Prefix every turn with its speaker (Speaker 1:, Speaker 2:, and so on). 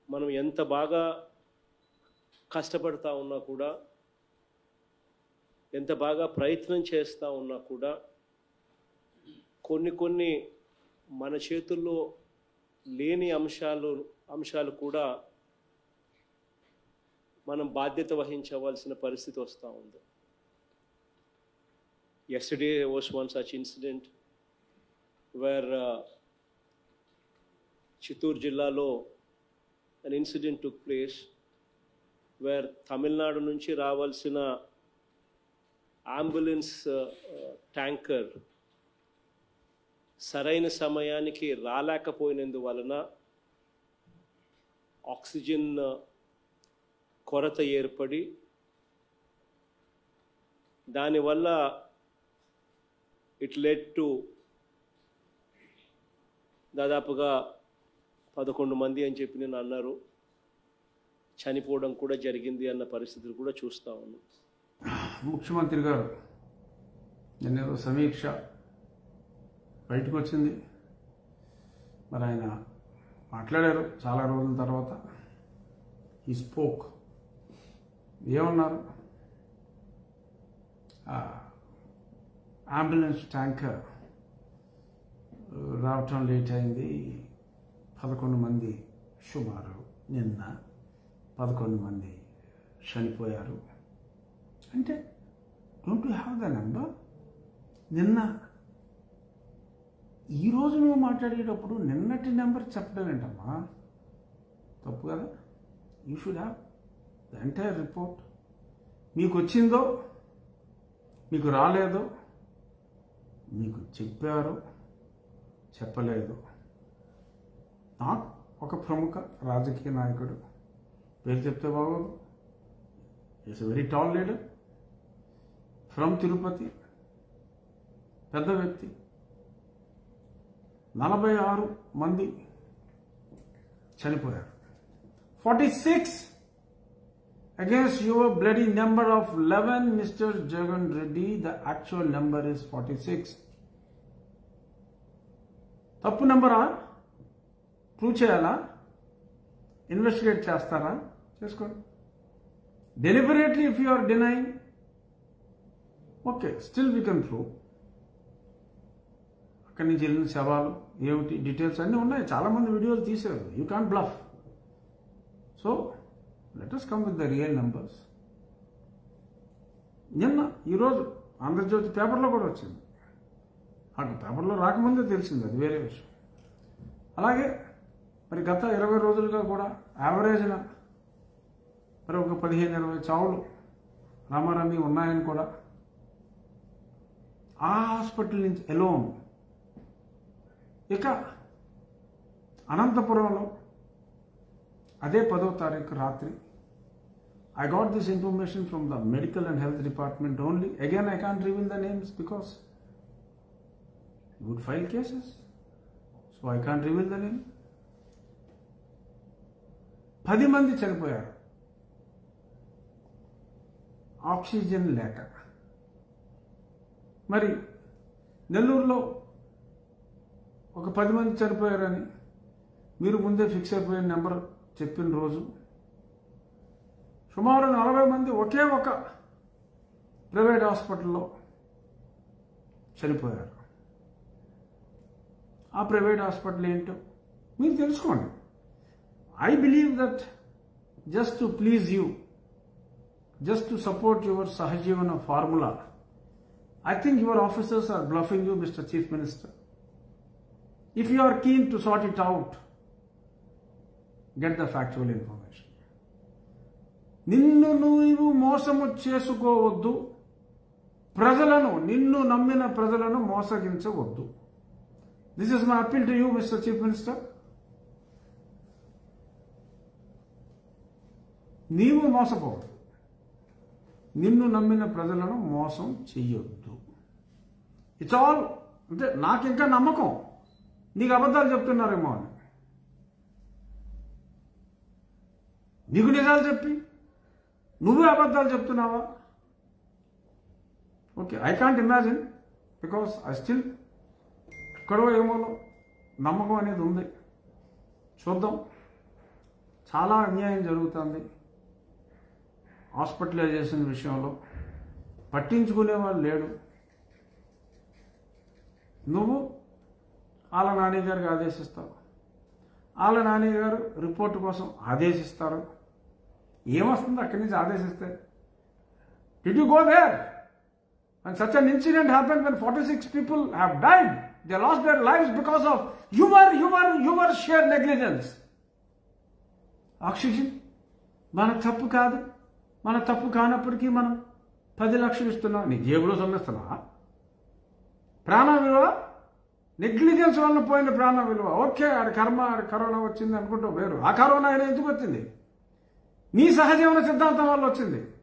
Speaker 1: మనం ఎంత బాగా కష్టపడతా ఉన్నా కూడా, ఎంత బాగా ప్రయత్నం చేస్తూ ఉన్నా కూడా కొన్ని మన చేతుల్లో లేని అంశాలు కూడా మనం బాధ్యత వహించవలసిన పరిస్థితి వస్తూ ఉంది. Yesterday was one such incident where Chittoor Jillalo an incident took place where Tamil Nadu nunchi ravalsina ambulance tanker సరైన సమయానికి రాలేకపోయినందువలన ఆక్సిజన్ కొరత ఏర్పడి దానివల్ల ఇట్ లెడ్ టు దాదాపుగా 11 మంది అని చెప్పి నేను అన్నారు, చనిపోవడం కూడా జరిగింది అన్న పరిస్థితులు కూడా చూస్తూ ఉన్నాం.
Speaker 2: ముఖ్యమంత్రి గారు నిన్న సమీక్ష బయటకు వచ్చింది. మరి ఆయన మాట్లాడారు చాలా రోజుల తర్వాత. ఈ స్పోక్ ఏమన్నారు? అంబులెన్స్ ట్యాంకర్ రావటం లేట్ అయింది, 11 మంది సుమారు నిన్న 11 మంది చనిపోయారు అంటే don't you have the number? నిన్న ఈరోజు నువ్వు మాట్లాడేటప్పుడు నిన్నటి నెంబర్ చెప్పడం ఏంటమ్మా? తప్పు కదా. You should have the entire report. మీకు వచ్చిందో మీకు రాలేదో, మీకు చెప్పారో చెప్పలేదు. నాకు ఒక ప్రముఖ రాజకీయ నాయకుడు పేరు చెప్తే బాగోదు, is a very tall leader from Tirupati, పెద్ద వ్యక్తి, 46 మంది చనిపోయారు. 46 against your bloody number of 11, Mr. Jagan Reddy. The actual number is 46. తప్పు నెంబరా? ప్రూవ్ చేయాలా? ఇన్వెస్టిగేట్ చేస్తారా? చేసుకోండి. Deliberately if you are denying, okay, still we can prove. అక్కడి నుంచి వెళ్ళిన శవాలు ఏమిటి డీటెయిల్స్ అన్నీ ఉన్నాయి, చాలామంది వీడియోలు తీశారు. You can't bluff. So let us come with the real numbers. నిన్న ఈరోజు ఆంధ్రజ్యోతి పేపర్లో కూడా వచ్చింది. నాకు పేపర్లో రాకముందే తెలిసింది, అది వేరే విషయం. అలాగే మరి గత 20 రోజులుగా కూడా యావరేజ్న మరి ఒక 15-20 చావులు రామారామి ఉన్నాయని కూడా ఆ హాస్పిటల్ నుంచి ఎలోన్. ఇక అనంతపురంలో అదే 10వ తారీఖు రాత్రి I got this information from the medical and health department only. Again, I can't reveal the names because you would file cases. So I can't reveal the name. 10 మంది చనిపోయారు ఆక్సిజన్ లేక. మరి నెల్లూరులో ఒక 10 మంది చనిపోయారని మీరు ముందే ఫిక్స్ అయిపోయిన నెంబర్ చెప్పిన రోజు సుమారు 40 మంది ఒకే ఒక ప్రైవేట్ హాస్పిటల్లో చనిపోయారు. ఆ ప్రైవేట్ హాస్పిటల్ ఏంటో మీరు తెలుసుకోండి. I believe that just to please you, just to support your సహజీవన formula, I think your officers are bluffing you, Mr. Chief Minister. If you are keen to sort it out, get the factual information. నిన్ను నువ్వు మోసము చేసుకోవద్దు, ప్రజలను, నిన్ను నమ్మిన ప్రజలను మోసగించవద్దు. This is my appeal to you, Mr. Chief Minister. నీవు మోసపోవద్దు, నిన్ను నమ్మిన ప్రజలను మోసం చెయ్యొద్దు. It's all. అంటే నాకు ఇంకా నమ్మకం నీకు అబద్ధాలు చెప్తున్నారేమో అని. నీకు నిజాలు చెప్పి నువ్వే అబద్ధాలు చెప్తున్నావా? Okay, I can't imagine because I still ఎక్కడో ఏమోలో నమ్మకం అనేది ఉంది. చూద్దాం. చాలా అన్యాయం జరుగుతుంది హాస్పిటలైజేషన్ విషయంలో. పట్టించుకునేవాళ్ళు లేడు. నువ్వు వాళ్ళ నాని గారికి ఆదేశిస్తావు, వాళ్ళ నాని గారు రిపోర్టు కోసం ఆదేశిస్తారు. ఏమొస్తుంది అక్కడి నుంచి ఆదేశిస్తే? Did you go there? When such an incident happened, when 46 people have died, they lost their lives because of your sheer negligence. Oxygen మన తప్పు కాదు. మన తప్పు కానప్పటికీ మనం 10 లక్షలు ఇస్తున్నాం. నీ జేబులో సొమ్మిస్తున్నావా? ప్రాణ విలువ, నెగ్లిజెన్స్ వలన పోయిన ప్రాణ విలువ. ఓకే, ఆడి కర్మ, ఆడి కరోనా వచ్చింది అనుకుంటూ వేరు. ఆ కరోనా అయినా ఎందుకు వచ్చింది? నీ సహజీవన సిద్ధాంతం వల్ల వచ్చింది.